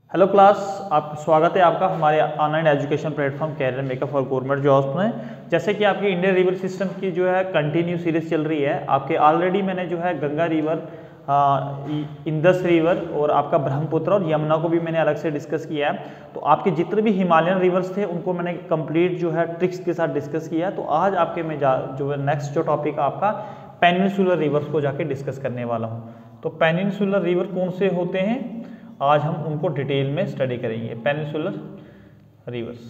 Hello class, आप स्वागत है आपका हमारे online education platform career makeup for government jobs में। जैसे कि आपकी इंडियन रिवर सिस्टम की जो है कंटिन्यू सीरीज चल रही है। आपके ऑलरेडी मैंने जो है गंगा रिवर, इंदस रिवर और आपका ब्रह्मपुत्र और यमुना को भी मैंने अलग से डिस्कस किया है। तो आपके जितने भी हिमालयन रिवर्स थे उनको मैंने कंप्लीट जो है ट्रिक्स के साथ डिस्कस किया है। तो आज आपके मैं जो है नेक्स्ट जो टॉपिक आपका पेनिनसुलर रिवर्स को जाके डिस्कस करने वाला हूँ। तो पेनिनसुलर रिवर कौन से होते हैं, आज हम उनको डिटेल में स्टडी करेंगे। पेनिनसुलर रिवर्स,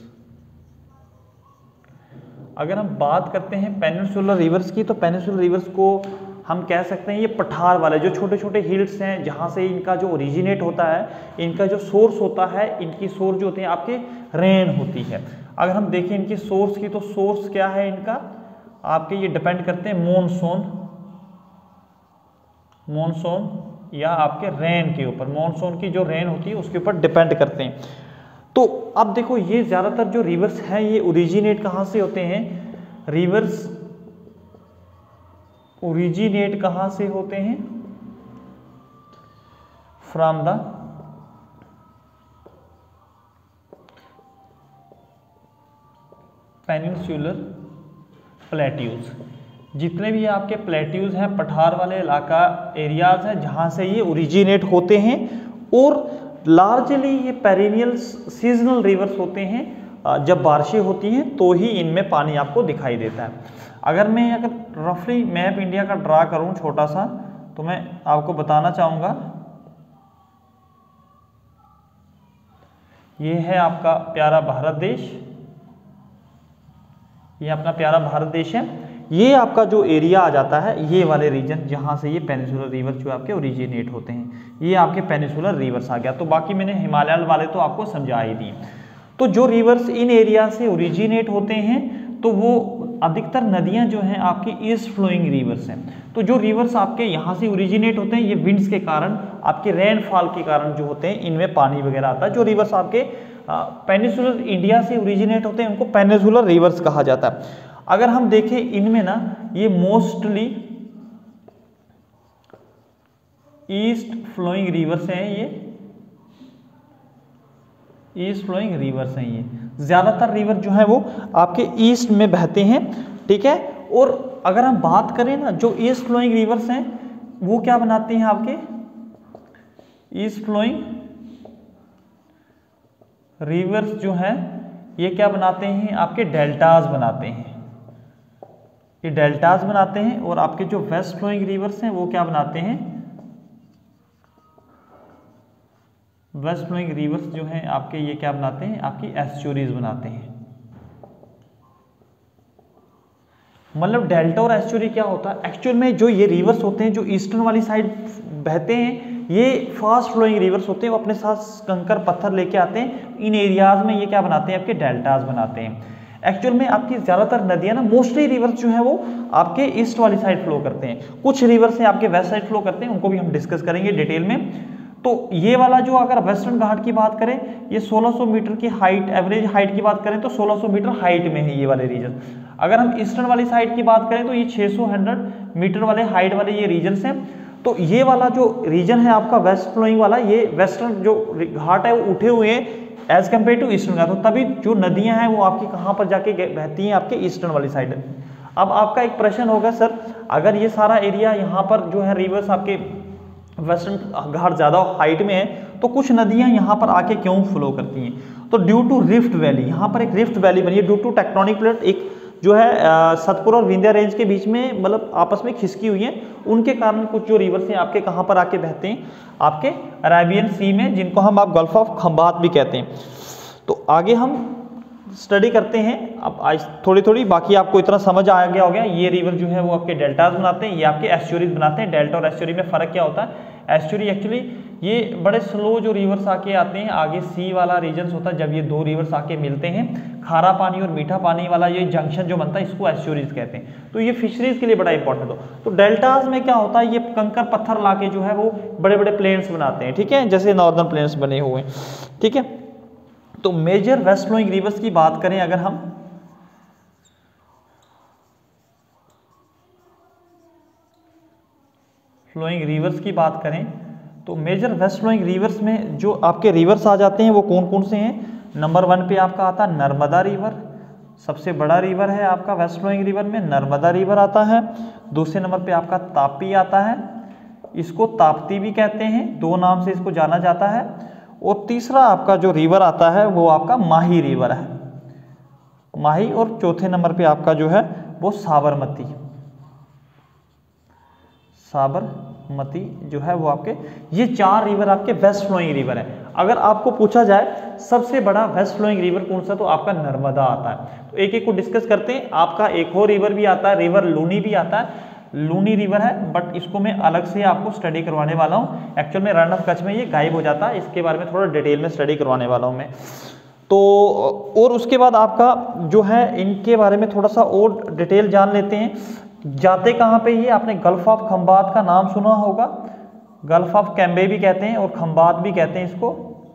अगर हम बात करते हैं पेनिनसुलर रिवर्स की, तो पेनिनसुलर रिवर्स को हम कह सकते हैं ये पठार वाले जो छोटे छोटे हिल्स हैं जहाँ से इनका जो ओरिजिनेट होता है, इनका जो सोर्स होता है, इनकी सोर्स जो होते हैं आपके रेन होती है। अगर हम देखें इनकी सोर्स की, तो सोर्स क्या है इनका, आपके ये डिपेंड करते हैं मॉनसून या आपके रेन के ऊपर। मॉनसून की जो रेन होती है उसके ऊपर डिपेंड करते हैं। तो अब देखो ये ज्यादातर जो रिवर्स हैं ये ओरिजिनेट कहाँ से होते हैं, रिवर्स ओरिजिनेट कहाँ से होते हैं, फ्रॉम द पेनिनसुलर प्लेट्यूज। जितने भी आपके प्लेट्यूज हैं, पठार वाले इलाका एरियाज हैं जहां से ये ओरिजिनेट होते हैं, और लार्जली ये पेरिनियल सीजनल रिवर्स होते हैं। जब बारिशें होती हैं तो ही इनमें पानी आपको दिखाई देता है। अगर रफली मैप इंडिया का ड्रा करूं छोटा सा, तो मैं आपको बताना चाहूंगा, ये है आपका प्यारा भारत देश, ये अपना प्यारा भारत देश है। ये आपका जो एरिया आ जाता है, ये वाले रीजन जहां से ये पेनिनसुलर रिवर जो आपके ओरिजिनेट होते हैं, ये आपके पेनिनसुलर रिवर्स आ गया। तो बाकी मैंने हिमालयन वाले तो आपको समझा ही दिए। तो जो रिवर्स इन एरिया से ओरिजिनेट होते हैं, तो वो अधिकतर नदियां जो हैं आपकी ईस्ट फ्लोइंग रिवर्स हैं। तो जो रिवर्स आपके यहाँ से ओरिजिनेट होते हैं, ये विंड्स के कारण, आपके रेनफॉल के कारण जो होते हैं, इनमें पानी वगैरह आता है। जो रिवर्स आपके पेनिनसुलर इंडिया से ओरिजिनेट होते हैं उनको पेनिनसुलर रिवर्स कहा जाता है। अगर हम देखें इनमें ना, ये मोस्टली ईस्ट फ्लोइंग रिवर्स हैं, ये ईस्ट फ्लोइंग रिवर्स हैं। ये ज्यादातर रिवर जो है वो आपके ईस्ट में बहते हैं, ठीक है। और अगर हम बात करें ना, जो ईस्ट फ्लोइंग रिवर्स हैं वो क्या बनाते हैं, आपके ईस्ट फ्लोइंग रिवर्स जो हैं ये क्या बनाते हैं, आपके डेल्टाज बनाते हैं, ये डेल्टाज बनाते हैं। और आपके जो वेस्ट फ्लोइंग रिवर्स हैं वो क्या बनाते हैं, वेस्ट फ्लोइंग रिवर्स जो हैं आपके ये क्या बनाते हैं, आपकी एस्चुरीज बनाते हैं। मतलब डेल्टा और एस्चुरी क्या होता है एक्चुअल में, जो ये रिवर्स होते हैं जो ईस्टर्न वाली साइड बहते हैं, ये फास्ट फ्लोइंग रिवर्स होते हैं, वो अपने साथ कंकर पत्थर लेके आते हैं। इन एरियाज में ये क्या बनाते हैं, आपके डेल्टाज बनाते हैं। एक्चुअल में आपकी ज्यादातर नदियां ना, मोस्टली रिवर्स जो है वो आपके ईस्ट वाली साइड फ्लो करते हैं। कुछ रिवर्स हैं आपके वेस्ट साइड फ्लो करते हैं, उनको भी हम डिस्कस करेंगे डिटेल में। तो ये वाला जो, अगर वेस्टर्न घाट की बात करें, ये 1600 मीटर की हाइट, एवरेज हाइट की बात करें तो 1600 मीटर हाइट में है ये वाले रीजन। अगर हम ईस्टर्न वाली साइड की बात करें तो ये 600 मीटर वाले हाइट वाले ये रीजन हैं। तो ये वाला जो रीजन है आपका वेस्ट फ्लोइंग वाला, ये वेस्टर्न जो घाट है वो उठे हुए हैं as compared to Eastern Ghat. तो तभी जो नदियां हैं वो आपकी कहाँ पर जाके बहती हैं, आपके ईस्टर्न वाली साइड। अब आपका एक प्रश्न होगा, सर अगर ये सारा एरिया यहाँ पर जो है रिवर्स आपके वेस्टर्न घाट ज्यादा हाइट में है, तो कुछ नदियां यहाँ पर आके क्यों फ्लो करती हैं? तो ड्यू टू रिफ्ट वैली, यहाँ पर एक रिफ्ट वैली बनी है ड्यू टू टेक्टोनिक प्लेट, एक जो है सतपुरा और विंध्या रेंज के बीच में मतलब आपस में खिसकी हुई है, उनके कारण कुछ जो रिवर्स हैं आपके कहाँ पर आके बहते हैं, आपके अरेबियन सी में, जिनको हम आप गल्फ ऑफ खंबात भी कहते हैं। तो आगे हम स्टडी करते हैं अब आज थोड़ी थोड़ी, बाकी आपको इतना समझ आ गया हो गया। ये रिवर जो है वो आपके डेल्टाज बनाते हैं, ये आपके एस्चुरीज बनाते हैं। डेल्टा और एस्चुरी में फर्क क्या होता है, एस्चुरी एक्चुअली ये बड़े स्लो जो रिवर्स आके आते हैं, आगे सी वाला रीजन होता है, जब ये दो रिवर्स आके मिलते हैं, खारा पानी और मीठा पानी वाला ये जंक्शन जो बनता है, इसको एस्चुरीज कहते हैं। तो ये फिशरीज के लिए बड़ा इंपॉर्टेंट हो। तो डेल्टाज में क्या होता है, ये कंकर पत्थर लाके जो है वो बड़े बड़े प्लेन्स बनाते हैं, ठीक है, जैसे नॉर्दर्न प्लेन्स बने हुए हैं, ठीक है। तो मेजर वेस्ट फ्लोइंग रिवर्स की बात करें, अगर हम फ्लोइंग रिवर्स की बात करें, तो मेजर वेस्ट फ्लोइंग रिवर्स में जो आपके रिवर्स आ जाते हैं वो कौन कौन से हैं? नंबर 1 पे आपका आता है नर्मदा रिवर, सबसे बड़ा रिवर है आपका वेस्ट फ्लोइंग रिवर में, नर्मदा रिवर आता है। दूसरे नंबर पे आपका तापी आता है, इसको ताप्ती भी कहते हैं, 2 नाम से इसको जाना जाता है। और तीसरा आपका जो रिवर आता है वो आपका माही रिवर है, माही। और चौथे नंबर पे आपका जो है वो साबरमती, साबरमती जो है वो आपके, ये 4 रिवर आपके वेस्ट फ्लोइंग रिवर है। अगर आपको पूछा जाए सबसे बड़ा वेस्ट फ्लोइंग रिवर कौन सा, तो आपका नर्मदा आता है। तो एक एक को डिस्कस करते हैं। आपका एक और रिवर भी आता है, रिवर लूनी भी आता है, लूनी रिवर है, बट इसको मैं अलग से आपको स्टडी करवाने वाला हूँ। एक्चुअल में रन ऑफ कच्छ में ये गायब हो जाता है, इसके बारे में थोड़ा डिटेल में स्टडी करवाने वाला हूँ मैं। तो और उसके बाद आपका जो है इनके बारे में थोड़ा सा और डिटेल जान लेते हैं। जाते कहाँ पे ये, आपने गल्फ ऑफ खंबात का नाम सुना होगा, गल्फ ऑफ कैम्बे भी कहते हैं और खंबात भी कहते हैं इसको,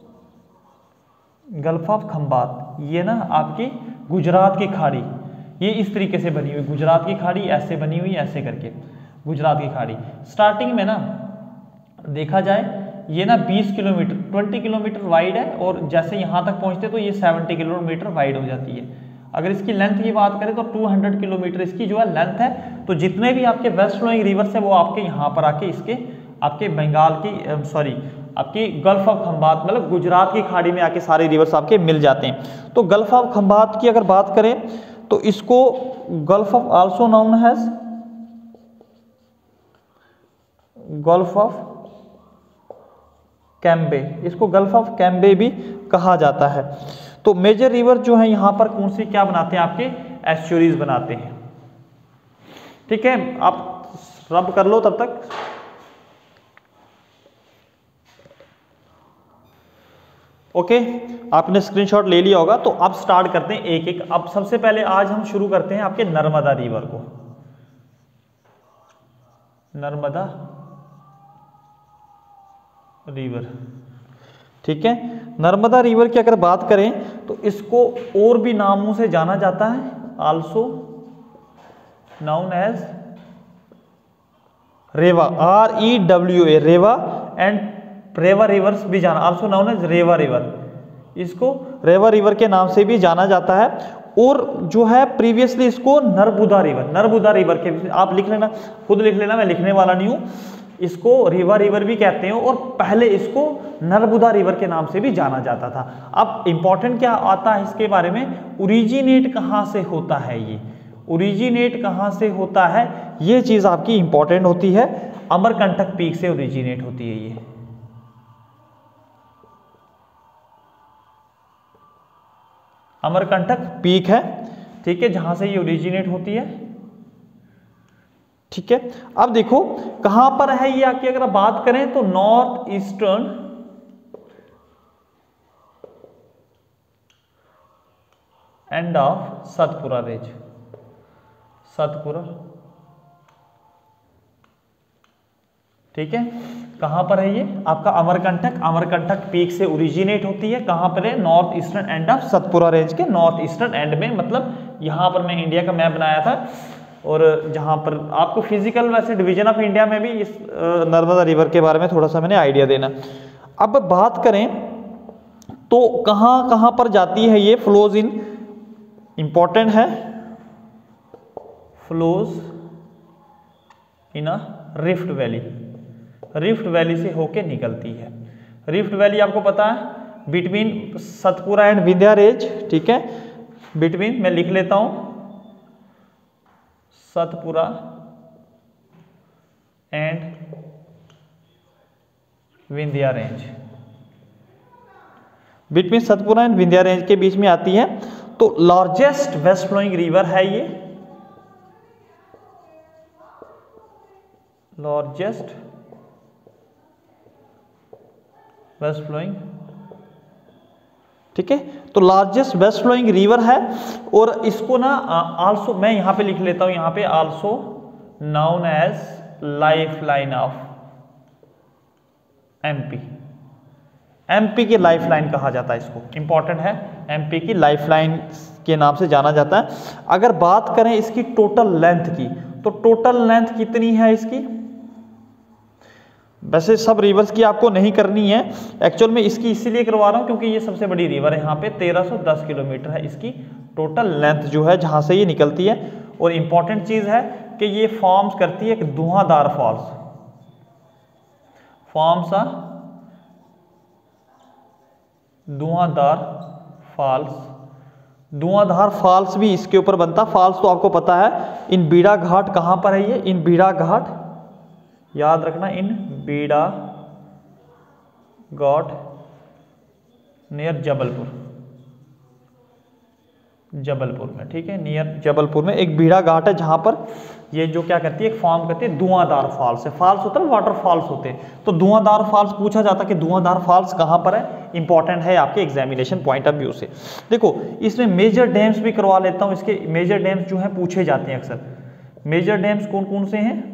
गल्फ ऑफ खंबात। ये ना आपकी गुजरात की खाड़ी, ये इस तरीके से बनी हुई, गुजरात की खाड़ी ऐसे बनी हुई, ऐसे करके गुजरात की खाड़ी। स्टार्टिंग में ना देखा जाए ये ना 20 किलोमीटर 20 किलोमीटर वाइड है, और जैसे यहाँ तक पहुँचते तो ये 70 किलोमीटर वाइड हो जाती है। अगर इसकी लेंथ की बात करें तो 200 किलोमीटर इसकी जो है लेंथ है। तो जितने भी आपके वेस्ट फ्लोइंग रिवर्स है वो आपके यहाँ पर आके इसके आपके बंगाल की सॉरी आपकी गल्फ ऑफ खंबात, मतलब गुजरात की खाड़ी में आके सारे रिवर्स आपके मिल जाते हैं। तो गल्फ ऑफ खंबात की अगर बात करें तो इसको gulf of also known has gulf of Cambay, इसको गल्फ ऑफ कैम्बे भी कहा जाता है। तो मेजर रिवर जो है यहाँ पर कौन सी क्या बनाते हैं, आपके एस्चुरीज बनाते हैं। ठीक है, आप रब कर लो तब तक। ओके, आपने स्क्रीनशॉट ले लिया होगा। तो अब स्टार्ट करते हैं एक एक। अब सबसे पहले आज हम शुरू करते हैं आपके नर्मदा रिवर को। नर्मदा रिवर, ठीक है। नर्मदा रिवर की अगर बात करें तो इसको और भी नामों से जाना जाता है, also known as Rewa, REWA, Rewa, and Rewa rivers भी जाना, also known as Rewa river, इसको रेवा रिवर के नाम से भी जाना जाता है। और जो है प्रीवियसली इसको नर्मदा रिवर, नर्मदा रिवर के आप लिख लेना, खुद लिख लेना, मैं लिखने वाला नहीं हूं। इसको रेवा रिवर भी कहते हैं और पहले इसको नर्मदा रिवर के नाम से भी जाना जाता था। अब इंपॉर्टेंट क्या आता है इसके बारे में, ओरिजिनेट कहाँ से होता है, ये ओरिजिनेट कहाँ से होता है, ये चीज आपकी इंपॉर्टेंट होती है। अमरकंटक पीक से ओरिजिनेट होती है ये, अमरकंटक पीक है, ठीक है, जहां से ये ओरिजिनेट होती है। ठीक है, अब देखो कहां पर है ये आके, अगर बात करें तो north eastern end of Satpura range, Satpura, ठीक है। कहां पर है ये आपका अमरकंटक, अमरकंटक पीक से ओरिजिनेट होती है। कहां पर है, north eastern end of Satpura range के नॉर्थ ईस्टर्न एंड में, मतलब यहां पर मैं इंडिया का मैप बनाया था, और जहां पर आपको फिजिकल वैसे डिवीजन ऑफ इंडिया में भी इस नर्मदा रिवर के बारे में थोड़ा सा मैंने आइडिया देना। अब बात करें तो कहां कहां पर जाती है ये, फ्लोज इन, इंपॉर्टेंट है, flows in a rift valley, rift valley से होके निकलती है। रिफ्ट वैली आपको पता है between Satpura and Vindhya range, ठीक है, बिटवीन, मैं लिख लेता हूं, Satpura and Vindhya range, between Satpura and Vindhya range के बीच में आती है। तो लार्जेस्ट वेस्ट फ्लोइंग रिवर है ये, लार्जेस्ट वेस्ट फ्लोइंग, ठीक है। तो लार्जेस्ट वेस्ट फ्लोइंग रिवर है, और इसको ना आल्सो मैं यहां पे लिख लेता हूं, यहां पे also known as life line of MP, MP की लाइफ लाइन कहा जाता है इसको, इंपॉर्टेंट है, एमपी की लाइफ लाइन के नाम से जाना जाता है। अगर बात करें इसकी टोटल लेंथ की, तो टोटल लेंथ कितनी है इसकी, वैसे सब रिवर्स की आपको नहीं करनी है, एक्चुअल में इसकी इसीलिए करवा रहा हूँ क्योंकि ये सबसे बड़ी रिवर है यहाँ पे। 1310 किलोमीटर है इसकी टोटल लेंथ जो है जहाँ से ये निकलती है। और इम्पॉर्टेंट चीज़ है कि ये फॉर्म्स करती है एक धुआंधार false, forms a Dhuandhar false. Dhuandhar false भी इसके ऊपर बनता। फॉल्स तो आपको पता है, इन बीड़ा घाट कहाँ पर है ये, इन बीड़ा घाट, याद रखना, इन बीड़ा घाट नियर जबलपुर, जबलपुर में, ठीक है, नियर जबलपुर में एक बीड़ा घाट है जहां पर ये जो क्या करती है, एक फॉर्म करती है धुआंधार फॉल्स है। फॉल्स होता है वाटर फॉल्स होते हैं, तो धुआंधार फॉल्स पूछा जाता है कि धुआंधार फॉल्स कहां पर है, इंपॉर्टेंट है आपके एग्जामिनेशन पॉइंट ऑफ व्यू से। देखो इसमें मेजर डैम्स भी करवा लेता हूं, इसके मेजर डैम्स जो है पूछे जाते हैं अक्सर। मेजर डैम्स कौन कौन से हैं,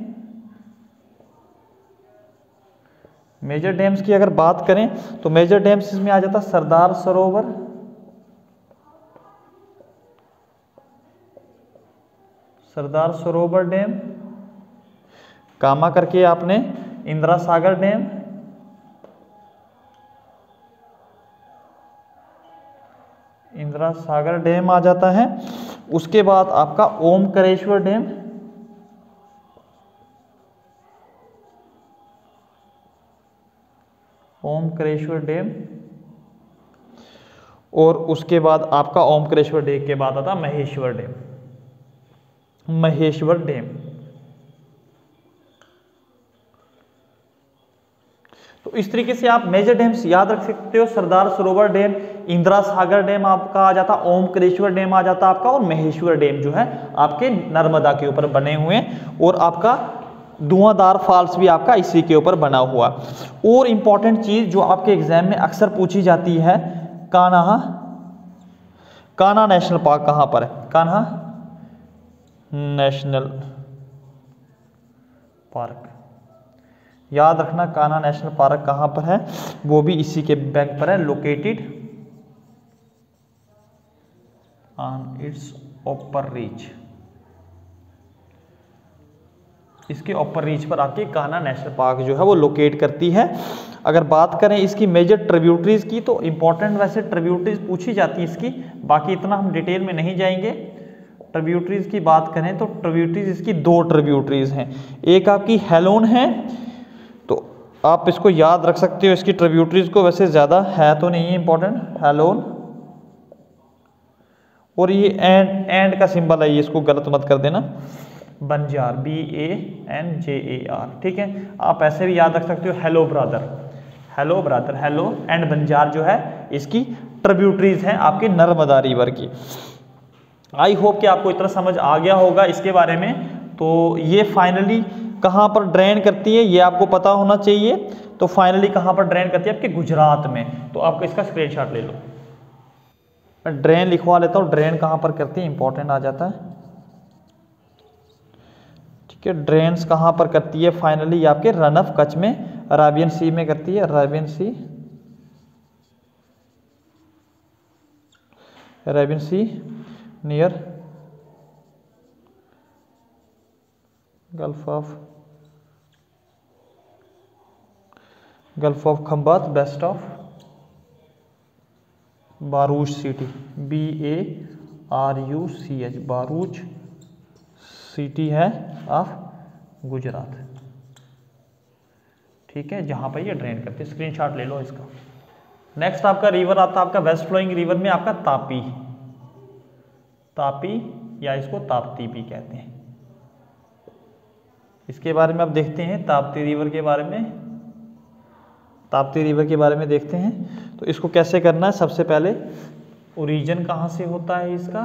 मेजर डैम्स की अगर बात करें तो मेजर डैम्स इसमें आ जाता सरदार सरोवर, सरदार सरोवर डैम, कामा करके आपने इंदिरा सागर डैम, इंदिरा सागर डैम आ जाता है। उसके बाद आपका ओमकारेश्वर डैम, ओमकारेश्वर डैम, और उसके बाद आपका ओमकारेश्वर डैम के बाद आता महेश्वर डैम, महेश्वर डैम। तो इस तरीके से आप मेजर डैम्स याद रख सकते हो। सरदार सरोवर डैम, इंदिरा सागर डैम आपका आ जाता, ओमकारेश्वर डैम आ जाता आपका, और महेश्वर डैम जो है आपके नर्मदा के ऊपर बने हुए हैं, और आपका धुआंधार फॉल्स भी आपका इसी के ऊपर बना हुआ। और इंपॉर्टेंट चीज जो आपके एग्जाम में अक्सर पूछी जाती है, कान्हा, कान्हा नेशनल पार्क कहां पर है, कान्हा नेशनल पार्क, याद रखना कान्हा नेशनल पार्क कहां पर है, वो भी इसी के बैंक पर है, located on its upper reach, इसके अपर रीच पर आपकी कान्हा नेशनल पार्क जो है वो लोकेट करती है। अगर बात करें इसकी मेजर ट्रिब्यूटरीज की तो इंपॉर्टेंट वैसे ट्रिब्यूटरीज पूछी जाती है इसकी, बाकी इतना हम डिटेल में नहीं जाएंगे। ट्रिब्यूटरीज की बात करें तो ट्रिब्यूटरीज इसकी दो ट्रिब्यूटरीज हैं, एक आपकी हेलोन है, तो आप इसको याद रख सकते हो इसकी ट्रिब्यूटरीज को, वैसे ज़्यादा है तो नहीं है इंपॉर्टेंट, हेलोन, और ये एंड का सिंबल है, ये इसको गलत मत कर देना, बंजार, BANJAR, ठीक है। आप ऐसे भी याद रख सकते हो hello brother, hello brother, hello and Banjar जो है इसकी ट्रिब्यूटरीज हैं आपके नर्मदा रिवर की। आई होप कि आपको इतना समझ आ गया होगा इसके बारे में। तो ये फाइनली कहाँ पर ड्रेन करती है ये आपको पता होना चाहिए। तो फाइनली कहाँ पर ड्रेन करती है, आपके गुजरात में। तो आपको इसका स्क्रीनशॉट ले लो, मैं ड्रेन लिखवा लेता हूँ, ड्रेन कहाँ पर करती है इंपॉर्टेंट आ जाता है, ठीक है। ड्रेन्स कहाँ पर करती है, फाइनली आपके रन ऑफ कच्छ में, अराबियन सी में करती है, Arabian sea, Arabian sea near gulf of Khambhat, west of Bharuch city, BARUCH, Bharuch city है ऑफ गुजरात, ठीक है, जहां पर ये ड्रेन करती है। स्क्रीनशॉट ले लो इसका। नेक्स्ट आपका रिवर आता है आपका वेस्ट फ्लोइंग रिवर में आपका तापी, तापी या इसको ताप्ती भी कहते हैं। इसके बारे में आप देखते हैं, ताप्ती रिवर के बारे में, ताप्ती रिवर के बारे में देखते हैं। तो इसको कैसे करना है, सबसे पहले ओरिजिन कहाँ से होता है इसका।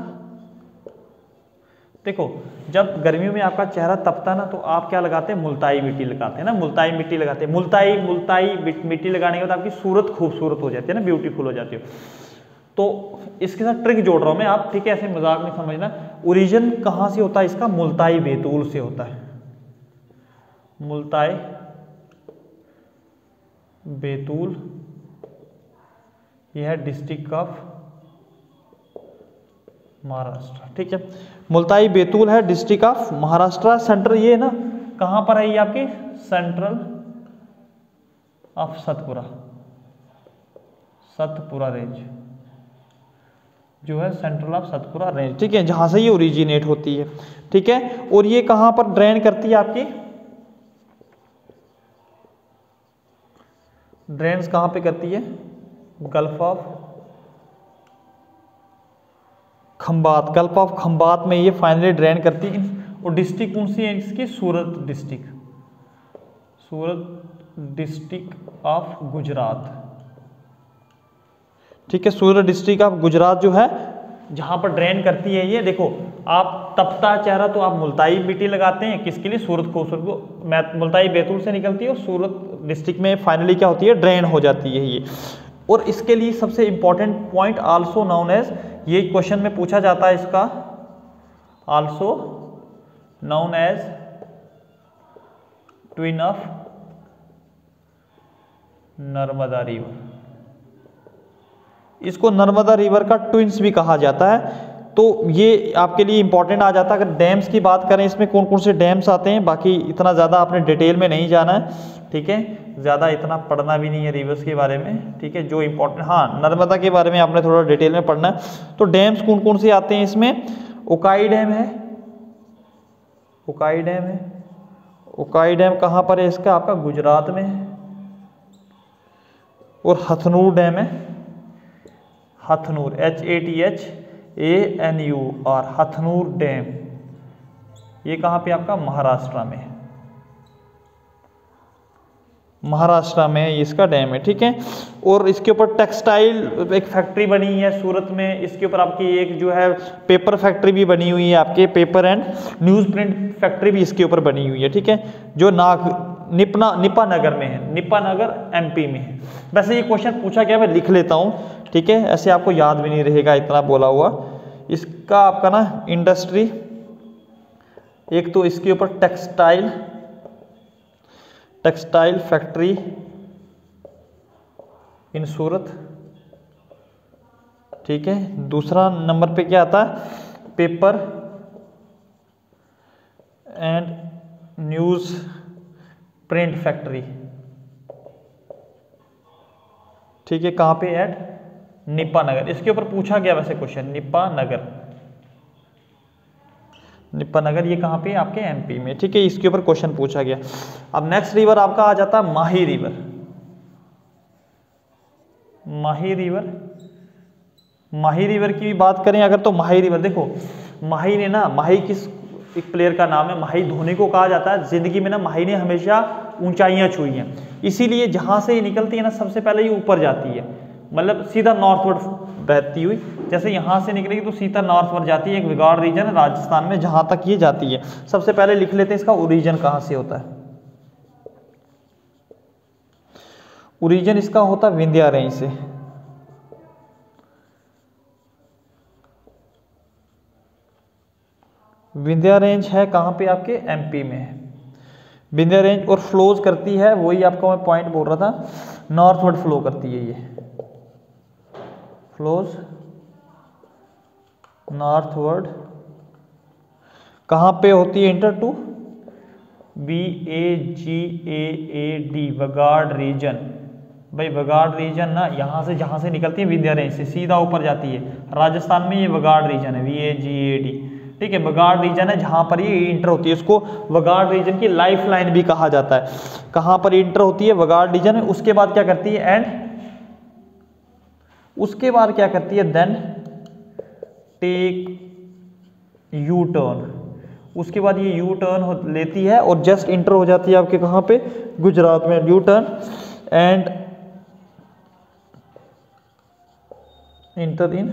देखो जब गर्मियों में आपका चेहरा तपता है ना, तो आप क्या लगाते हैं, मुल्ताई मिट्टी लगाते हैं ना, मुल्ताई मिट्टी लगाते हैं। मुल्ताई मिट्टी लगाने के बाद आपकी सूरत खूबसूरत हो जाती है ना, ब्यूटीफुल हो जाती है। तो इसके साथ ट्रिक जोड़ रहा हूं मैं, आप ठीक है, ऐसे मजाक नहीं समझना। ओरिजिन कहाँ से होता है इसका, मुल्ताई बैतूल से होता है, मुल्ताई बैतूल, यह है डिस्ट्रिक्ट ऑफ महाराष्ट्र, ठीक है। मुल्ताई बैतूल है डिस्ट्रिक्ट ऑफ महाराष्ट्र। सेंटर ये ना कहाँ पर है, ये आपके central of Satpura, Satpura range जो है सेंट्रल ऑफ सतपुरा रेंज, ठीक है, जहां से ये ओरिजिनेट होती है, ठीक है। और ये कहां पर ड्रेन करती है आपकी, ड्रेन्स कहां पे करती है, gulf of Khambhat, gulf of Khambhat में ये फाइनली ड्रेन करती है। और डिस्ट्रिक्ट कौन सी है इसकी, Surat district, Surat district of Gujarat, ठीक है, सूरत डिस्ट्रिक्ट ऑफ गुजरात जो है जहां पर ड्रेन करती है ये। देखो आप तपता चेहरा तो आप मुल्ताई मिट्टी लगाते हैं, किसके लिए, सूरत को, मुल्ताई बैतूल से निकलती है और सूरत डिस्ट्रिक्ट में फाइनली क्या होती है, ड्रेन हो जाती है ये। और इसके लिए सबसे important point also known as, ये क्वेश्चन में पूछा जाता है इसका, also known as twin of Narmada river, इसको नर्मदा रिवर का ट्विंस भी कहा जाता है। तो ये आपके लिए इंपॉर्टेंट आ जाता है। अगर डैम्स की बात करें, इसमें कौन कौन से डैम्स आते हैं, बाकी इतना ज़्यादा आपने डिटेल में नहीं जाना है, ठीक है, ज़्यादा इतना पढ़ना भी नहीं है रिवर्स के बारे में, ठीक है। जो इंपॉर्टेंट, हाँ, नर्मदा के बारे में आपने थोड़ा डिटेल में पढ़ना है। तो डैम्स कौन कौन से आते हैं इसमें, उकाई डैम है, उकाई डैम है, उकाई डैम कहाँ पर है इसका, आपका गुजरात में है। और हथनूर डैम है, हथनूर, HATHANUR, हथनूर डैम, ये कहाँ पे आपका, महाराष्ट्र में, महाराष्ट्र में इसका डैम है, ठीक है। और इसके ऊपर टेक्सटाइल एक फैक्ट्री बनी है सूरत में, इसके ऊपर आपकी एक जो है पेपर फैक्ट्री भी बनी हुई है, आपके paper and news print factory भी इसके ऊपर बनी हुई है, ठीक है, जो निपा नगर में है, निपा नगर MP में है। वैसे ये क्वेश्चन पूछा गया, मैं लिख लेता हूँ, ठीक है, ऐसे आपको याद भी नहीं रहेगा इतना बोला हुआ। इसका आपका ना इंडस्ट्री, एक तो इसके ऊपर टेक्सटाइल फैक्ट्री इन सूरत, ठीक है। दूसरा नंबर पे क्या आता है, paper and news print factory, ठीक है, कहाँ पे, एट निपा नगर। इसके ऊपर पूछा गया वैसे क्वेश्चन, निपा नगर ये कहाँ पे, आपके MP में, ठीक है, इसके ऊपर क्वेश्चन पूछा गया। अब नेक्स्ट रिवर आपका आ जाता है Mahi river, Mahi river, Mahi river की बात करें अगर, तो माही रिवर, देखो माही ने ना, माही किस एक प्लेयर का नाम है, माही धोनी को कहा जाता है। जिंदगी में ना माही ने हमेशा ऊंचाइयां छुई हैं, इसीलिए जहां से ये निकलती है ना, सबसे पहले ये ऊपर जाती है, मतलब सीधा नॉर्थवर्ड बहती हुई, जैसे यहाँ से निकलेगी तो सीधा नॉर्थवर्ड जाती है। एक विगाड़ रीजन है राजस्थान में, जहां तक ये जाती है। सबसे पहले लिख लेते हैं इसका ओरिजिन कहाँ से होता है। ओरिजिन इसका होता है विंध्या रेंज से, विंध्या रेंज है कहाँ पे, आपके MP में है विंध्या रेंज। और फ्लोज करती है, वही आपको मैं पॉइंट बोल रहा था, नॉर्थवर्ड फ्लो करती है, ये फ्लोज नॉर्थवर्ड, कहाँ पे होती है, enter to VAGAAD, Vagad region. भाई वगाड़ रीजन ना, यहाँ से जहाँ से निकलती है विंध्या रेंज से सीधा ऊपर जाती है राजस्थान में, ये वगाड़ रीजन है, VAGAD, ठीक है, वगाड़ रीजन है जहाँ पर ये इंटर होती है। इसको वगाड़ रीजन की लाइफ लाइन भी कहा जाता है। कहाँ पर इंटर होती है, वगाड़ रीजन में। उसके बाद क्या करती है, एंड उसके बाद क्या करती है, देन टेक यू टर्न, उसके बाद ये यू टर्न लेती है और जस्ट इंटर हो जाती है आपके कहाँ पे, गुजरात में, U turn and enter in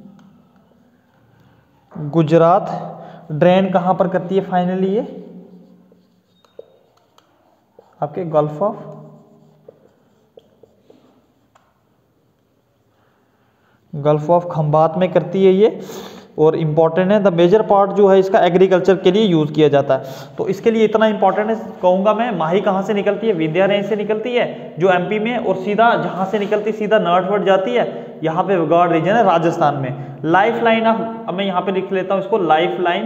Gujarat. Drain कहां पर करती है फाइनली, ये आपके गल्फ ऑफ खंबात में करती है ये। और इम्पॉर्टेंट है, द मेजर पार्ट जो है इसका एग्रीकल्चर के लिए यूज किया जाता है। तो इसके लिए इतना इंपॉर्टेंट है कहूंगा मैं। माही कहाँ से निकलती है, विंध्या रेंज से निकलती है जो MP में, और सीधा जहां से निकलती सीधा नॉर्थवर्ड जाती है, यहाँ पे वगाड़ रीजन है राजस्थान में। लाइफ लाइन ऑफ, अब मैं यहाँ पे लिख लेता हूँ इसको, life line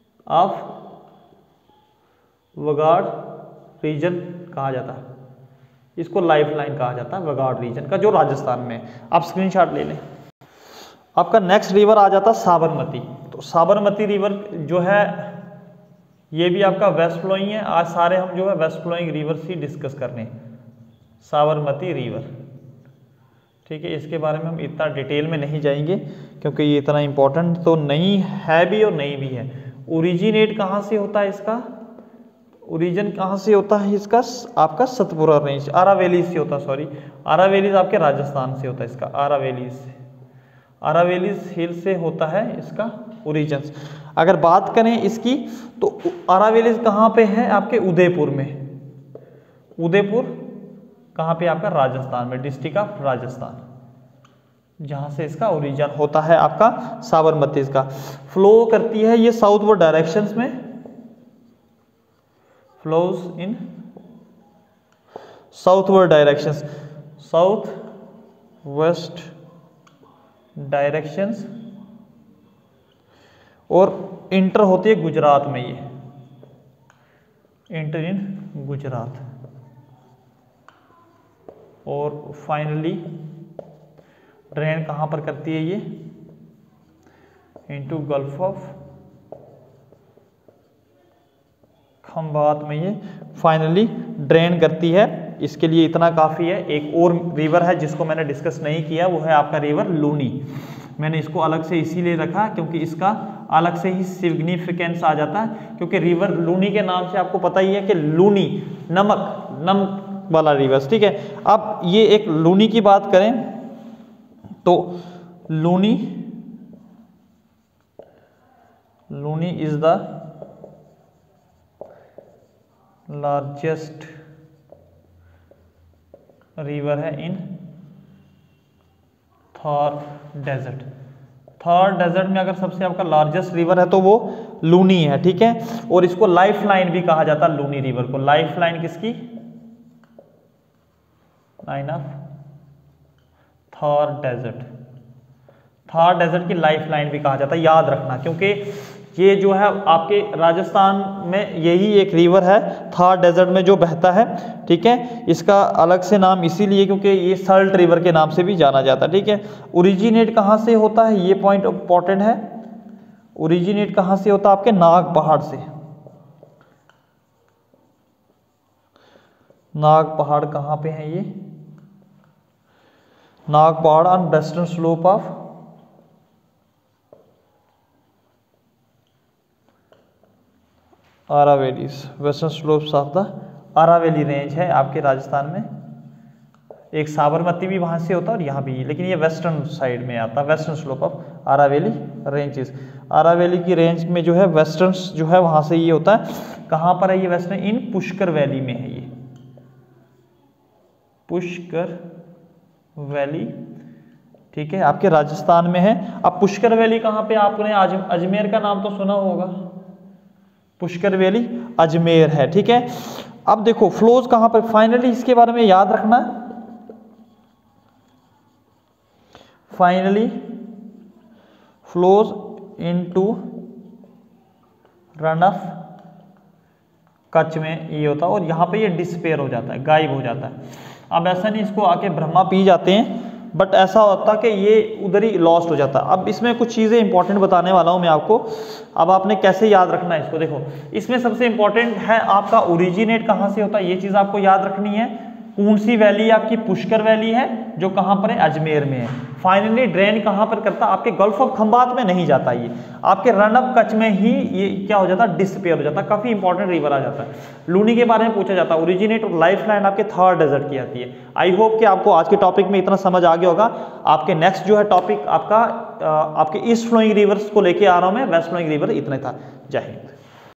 of Vagad region कहा जाता है। इसको लाइफ लाइन कहा जाता है वागाड रीजन का, जो राजस्थान में है। आप स्क्रीनशॉट ले लें। आपका नेक्स्ट रिवर आ जाता साबरमती। तो साबरमती रिवर जो है ये भी आपका वेस्ट फ्लोइंग है। आज सारे हम जो है वेस्ट फ्लोइंग रिवर्स ही डिस्कस कर रहे हैं। साबरमती रिवर, ठीक है, इसके बारे में हम इतना डिटेल में नहीं जाएंगे क्योंकि ये इतना इम्पोर्टेंट तो नहीं है भी और नहीं भी है। ओरिजिनेट कहाँ से होता है इसका, ओरिजिन कहाँ से होता है इसका, आपका सतपुरा रेंज आरावेली से होता है, सॉरी आरावेली आपके राजस्थान से होता है इसका, आरावेली से, आरावेली हिल से होता है इसका ओरिजिन। अगर बात करें इसकी तो आरावेली कहाँ पे है, आपके उदयपुर में। उदयपुर कहाँ पे आपका, राजस्थान में, डिस्ट्रिक्ट ऑफ राजस्थान, जहाँ से इसका ओरिजिन होता है आपका साबरमती। इसका फ्लो करती है ये साउथवर्ड डायरेक्शंस में, flows in southward directions, south west directions, और इंटर होती है गुजरात में, ये इंटर इन गुजरात, और फाइनली ड्रेन कहाँ पर करती है ये, इनटू गल्फ ऑफ खंबात में ये फाइनली ड्रेन करती है। इसके लिए इतना काफ़ी है। एक और रिवर है जिसको मैंने डिस्कस नहीं किया, वो है आपका रिवर लूनी। मैंने इसको अलग से इसीलिए रखा क्योंकि इसका अलग से ही सिग्निफिकेंस आ जाता है, क्योंकि रिवर लूनी के नाम से आपको पता ही है कि लूनी नमक वाला रिवर्स, ठीक है। अब ये एक लूनी की बात करें तो Luni is the largest river है in Thar desert. Thar desert में अगर सबसे आपका लार्जेस्ट रिवर है तो वो लूनी है, ठीक है। और इसको लाइफ लाइन भी कहा जाता है, लूनी रिवर को। लाइफ लाइन किसकी, line of Thar desert. Thar desert की लाइफ लाइन भी कहा जाता है, याद रखना, क्योंकि ये जो है आपके राजस्थान में यही एक रिवर है थॉर डेजर्ट में जो बहता है, ठीक है। इसका अलग से नाम इसीलिए क्योंकि ये सल्ट रिवर के नाम से भी जाना जाता है, ठीक है। ओरिजिनेट कहाँ से होता है, ये पॉइंट इंपॉर्टेंट है। ओरिजिनेट कहाँ से होता है, आपके नाग पहाड़ से। नाग पहाड़ कहाँ पे है, ये Nag Pahar on western slope of Aravalli, western slopes of the Aravalli range है आपके राजस्थान में। एक साबरमती भी वहां से होता है और यहाँ भी, लेकिन ये वेस्टर्न साइड में आता है, western slope of Aravalli ranges. Aravalli की रेंज में जो है वेस्टर्न जो है वहां से ये होता है। कहाँ पर है ये वेस्टर्न, इन पुष्कर वैली में है ये, पुष्कर वैली, ठीक है, आपके राजस्थान में है। अब पुष्कर वैली कहाँ पे, आपने अजमेर का नाम तो सुना होगा, पुष्कर वैली अजमेर है, ठीक है। अब देखो फ्लोज कहां पर, फाइनली इसके बारे में याद रखना, finally flows into Rann of Kutch में ये होता है, और यहां पे ये डिस्पेयर हो जाता है, गायब हो जाता है। अब ऐसा नहीं इसको आके ब्रह्मा पी जाते हैं, बट ऐसा होता कि ये उधर ही लॉस्ट हो जाता है। अब इसमें कुछ चीज़ें इंपॉर्टेंट बताने वाला हूं मैं आपको। अब आपने कैसे याद रखना है इसको, देखो इसमें सबसे इंपॉर्टेंट है आपका ओरिजिनेट कहाँ से होता है, ये चीज़ आपको याद रखनी है। कौन सी वैली आपकी, पुष्कर वैली है जो कहाँ पर है, अजमेर में है। फाइनली ड्रेन कहाँ पर करता, आपके गल्फ ऑफ खंबात में नहीं जाता, ये आपके रन ऑफ कच्छ में ही ये क्या हो जाता है, डिसअपीयर हो जाता है। काफी इंपॉर्टेंट रिवर आ जाता है। लूनी के बारे में पूछा जाता है। ओरिजिनेट और लाइफ लाइन आपके थॉर डेजर्ट की आती है। आई होप कि आपको आज के टॉपिक में इतना समझ आ गया होगा। आपके नेक्स्ट जो है टॉपिक आपका आपके ईस्ट फ्लोइंग रिवर्स को लेके आ रहा हूं मैं, वेस्ट फ्लोइंग रिवर इतना था। जय हिंद।